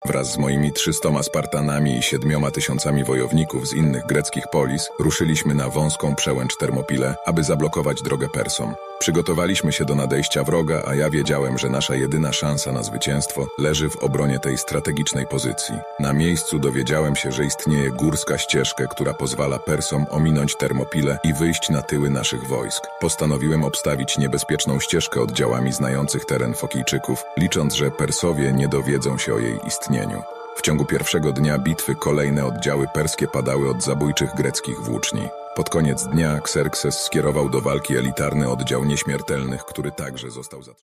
Wraz z moimi 300 Spartanami i 7000 wojowników z innych greckich polis ruszyliśmy na wąską przełęcz Termopile, aby zablokować drogę Persom. Przygotowaliśmy się do nadejścia wroga, a ja wiedziałem, że nasza jedyna szansa na zwycięstwo leży w obronie tej strategicznej pozycji. Na miejscu dowiedziałem się, że istnieje górska ścieżka, która pozwala Persom ominąć Termopile i wyjść na tyły naszych wojsk. Postanowiłem obstawić niebezpieczną ścieżkę oddziałami znających teren Fokijczyków, licząc, że Persowie nie dowiedzą się o jej istnieniu. W ciągu pierwszego dnia bitwy kolejne oddziały perskie padały od zabójczych greckich włóczni. Pod koniec dnia Xerxes skierował do walki elitarny oddział nieśmiertelnych, który także został zatrzymany.